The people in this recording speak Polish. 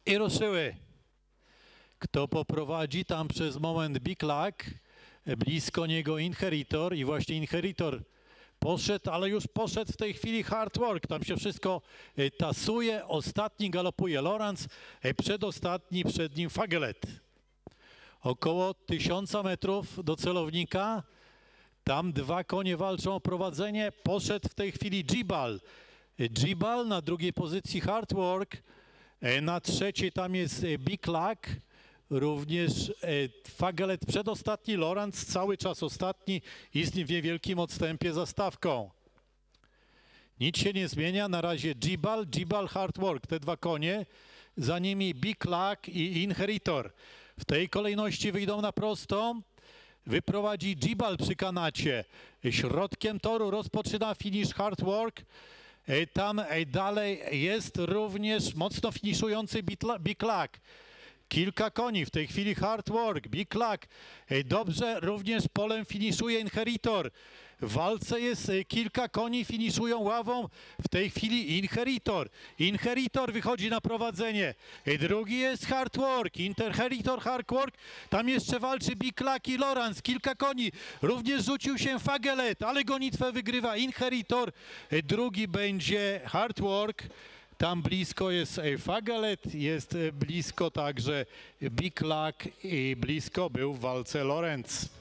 I ruszyły. Kto poprowadzi tam przez moment Big Luck, blisko niego Inheritor i właśnie Inheritor poszedł, ale już poszedł w tej chwili Hard Work. Tam się wszystko tasuje. Ostatni galopuje Lawrence, przedostatni przed nim Fagelet. Około 1000 metrów do celownika. Tam dwa konie walczą o prowadzenie. Poszedł w tej chwili Jibal. Jibal na drugiej pozycji Hard Work. Na trzeciej tam jest Big Luck. Również Fagelet przedostatni, Lawrence cały czas ostatni i z nim w niewielkim odstępie za stawką. Nic się nie zmienia, na razie Jibal, Hard Work, te dwa konie, za nimi Big Luck i Inheritor. W tej kolejności wyjdą na prostą, wyprowadzi Jibal przy kanacie. Środkiem toru rozpoczyna finish Hard Work. Tam dalej jest również mocno finiszujący Big Luck. Kilka koni, w tej chwili Hard Work, Big Luck. Dobrze, również polem finiszuje Inheritor. W walce jest kilka koni, finiszują ławą. W tej chwili Inheritor. Inheritor wychodzi na prowadzenie. Drugi jest Hard Work. Inheritor, Hard Work. Tam jeszcze walczy Big Luck i Lawrence. Kilka koni. Również rzucił się Fagelet, ale gonitwę wygrywa Inheritor. Drugi będzie Hard Work. Tam blisko jest Fagelet, jest blisko także Big Luck i blisko był w walce Lawrence.